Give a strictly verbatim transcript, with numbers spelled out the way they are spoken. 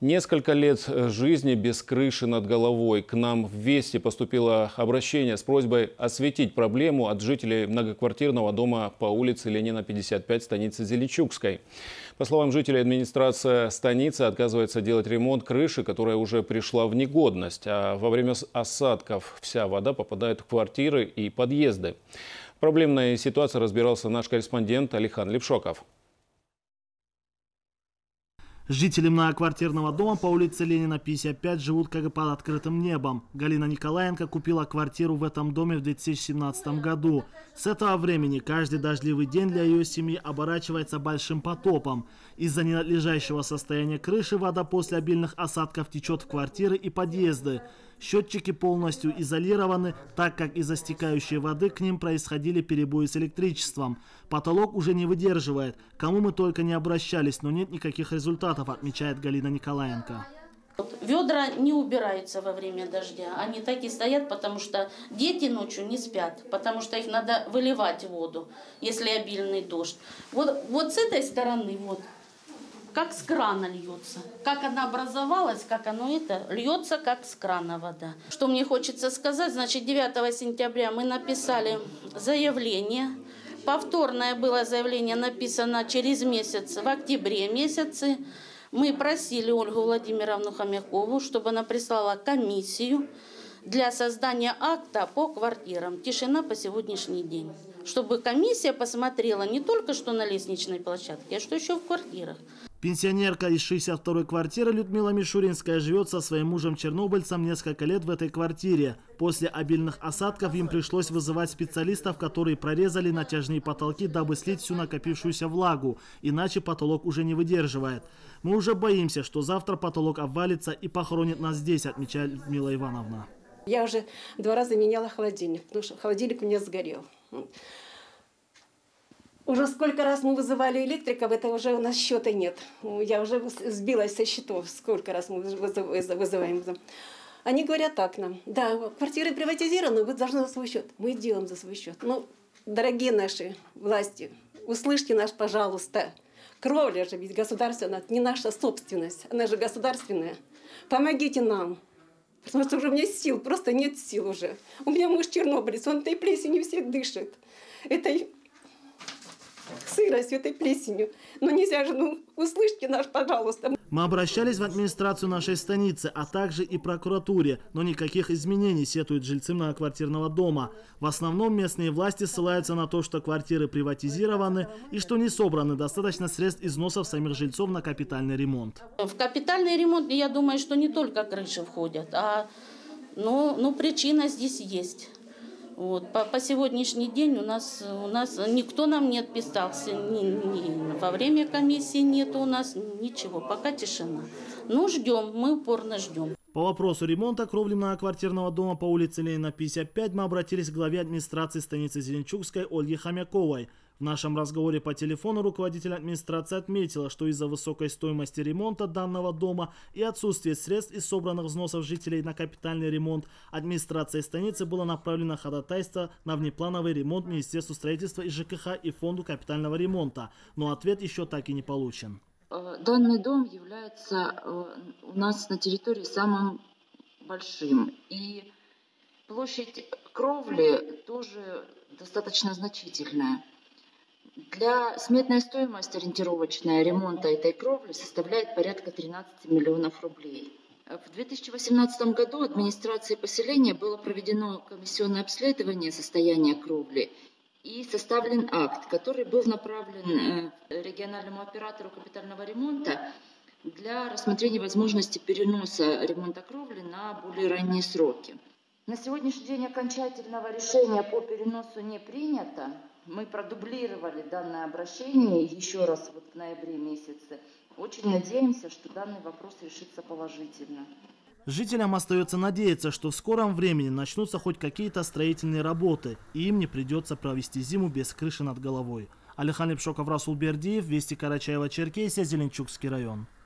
Несколько лет жизни без крыши над головой. К нам в Вести поступило обращение с просьбой осветить проблему от жителей многоквартирного дома по улице Ленина, пятьдесят пять, станицы Зеленчукской. По словам жителей, администрация станицы отказывается делать ремонт крыши, которая уже пришла в негодность. А во время осадков вся вода попадает в квартиры и подъезды. В проблемной ситуации разбирался наш корреспондент Алихан Лепшоков. Жители многоквартирного дома по улице Ленина, пятьдесят пять живут как бы под открытым небом. Галина Николаенко купила квартиру в этом доме в две тысячи семнадцатом году. С этого времени каждый дождливый день для ее семьи оборачивается большим потопом. Из-за ненадлежащего состояния крыши вода после обильных осадков течет в квартиры и подъезды. Счетчики полностью изолированы, так как из-за стекающей воды к ним происходили перебои с электричеством. Потолок уже не выдерживает. Кому мы только не обращались, но нет никаких результатов, отмечает Галина Николаенко. Ведра не убираются во время дождя. Они так и стоят, потому что дети ночью не спят, потому что их надо выливать воду, если обильный дождь. Вот, вот с этой стороны вот. Как с крана льется. Как она образовалась, как оно это, льется как с крана вода. Что мне хочется сказать, значит, девятого сентября мы написали заявление. Повторное было заявление написано через месяц, в октябре месяце. Мы просили Ольгу Владимировну Хомякову, чтобы она прислала комиссию для создания акта по квартирам. Тишина по сегодняшний день. Чтобы комиссия посмотрела не только что на лестничной площадке, а что еще в квартирах. Пенсионерка из шестьдесят второй квартиры Людмила Мишуринская живет со своим мужем-чернобыльцем несколько лет в этой квартире. После обильных осадков им пришлось вызывать специалистов, которые прорезали натяжные потолки, дабы слить всю накопившуюся влагу. Иначе потолок уже не выдерживает. Мы уже боимся, что завтра потолок обвалится и похоронит нас здесь, отмечает Людмила Ивановна. Я уже два раза меняла холодильник, потому что холодильник у меня сгорел. Уже сколько раз мы вызывали электриков, это уже у нас счета нет. Я уже сбилась со счетов, сколько раз мы вызываем. Они говорят так нам: да, квартиры приватизированы, вы должны за свой счет. Мы делаем за свой счет. Ну, дорогие наши власти, услышьте нас, пожалуйста. Кровля же ведь государственная, не наша собственность, она же государственная. Помогите нам. Потому что уже у меня сил, просто нет сил уже. У меня муж чернобылец, он этой плесенью всех дышит. Этой сыростью, этой плесенью. Ну нельзя же, ну услышьте нас, пожалуйста. Мы обращались в администрацию нашей станицы, а также и прокуратуре, но никаких изменений, сетуют жильцы многоквартирного дома. В основном местные власти ссылаются на то, что квартиры приватизированы и что не собраны достаточно средств износов самих жильцов на капитальный ремонт. В капитальный ремонт, я думаю, что не только крыши входят, а ну, ну, причина здесь есть. Вот. По, по сегодняшний день у нас, у нас никто нам не отписался, ни, ни, во время комиссии нет у нас ничего, пока тишина. Ну ждем, мы упорно ждем. По вопросу ремонта кровли многоквартирного дома по улице Ленина, пятьдесят пять мы обратились к главе администрации станицы Зеленчукской Ольге Хомяковой. В нашем разговоре по телефону руководитель администрации отметила, что из-за высокой стоимости ремонта данного дома и отсутствия средств из собранных взносов жителей на капитальный ремонт, администрацией станицы было направлено ходатайство на внеплановый ремонт Министерству строительства и ЖКХ и Фонду капитального ремонта, но ответ еще так и не получен. Данный дом является у нас на территории самым большим, и площадь кровли тоже достаточно значительная. Для сметной стоимости ориентировочная ремонта этой кровли составляет порядка тринадцати миллионов рублей. В две тысячи восемнадцатом году администрацией поселения было проведено комиссионное обследование состояния кровли и составлен акт, который был направлен региональному оператору капитального ремонта для рассмотрения возможности переноса ремонта кровли на более ранние сроки. На сегодняшний день окончательного решения по переносу не принято. Мы продублировали данное обращение еще раз вот в ноябре месяце. Очень надеемся, что данный вопрос решится положительно. Жителям остается надеяться, что в скором времени начнутся хоть какие-то строительные работы, и им не придется провести зиму без крыши над головой. Алихан Лепшоков, Расул Бердиев, Вести, Карачаево-Черкесия, Зеленчукский район.